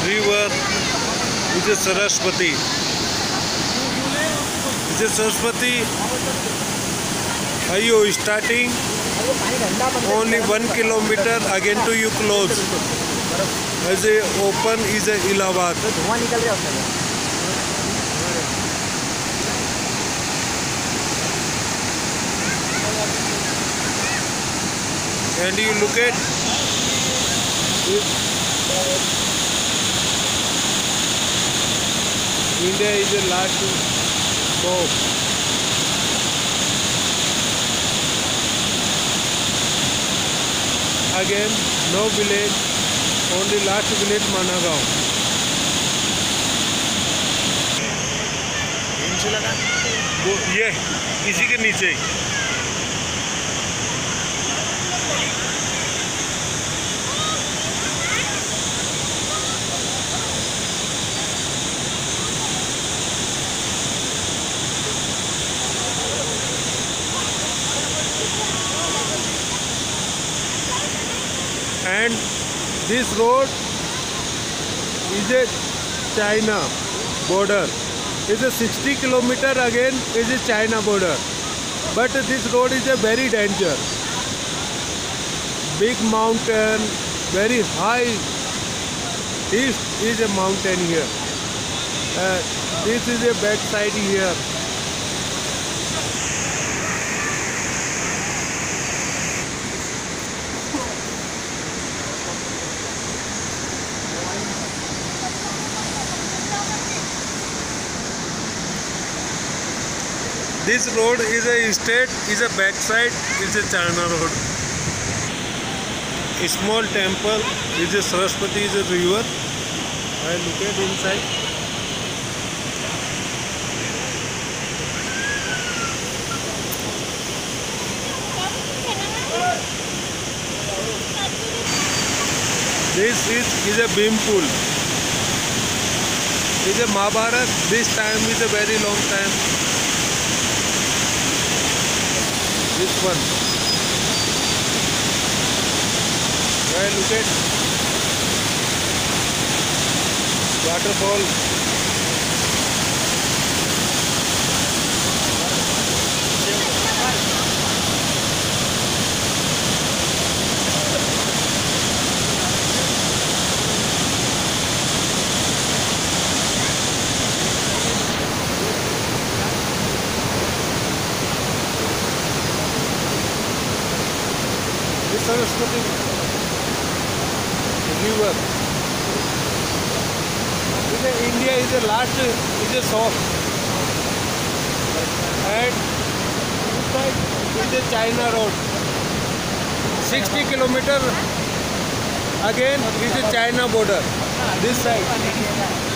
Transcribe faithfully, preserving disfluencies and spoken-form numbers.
river is a Saraswati. Is a Saraswati. Are you starting? Only one kilometer again to you close. As a open is a Allahabad. And you look at it, India is the last stop. Again, no village, only last village Managaon. वो ये इसी के नीचे ही. And this road is a China border. It's a sixty kilometer again is a China border. But this road is a very danger. Big mountain, very high. This is a mountain here. Uh, this is a back side here. This road is a state, is a backside, is a China road. A small temple is a Saraswati, is a river. I look at inside. This is, is a beam pool. Is a Mahabharat. This time is a very long time. This one. Well, look at waterfall. This Saraswati river. This is India is the last is a soft, and inside is a China road. sixty kilometer again is a China border. This side.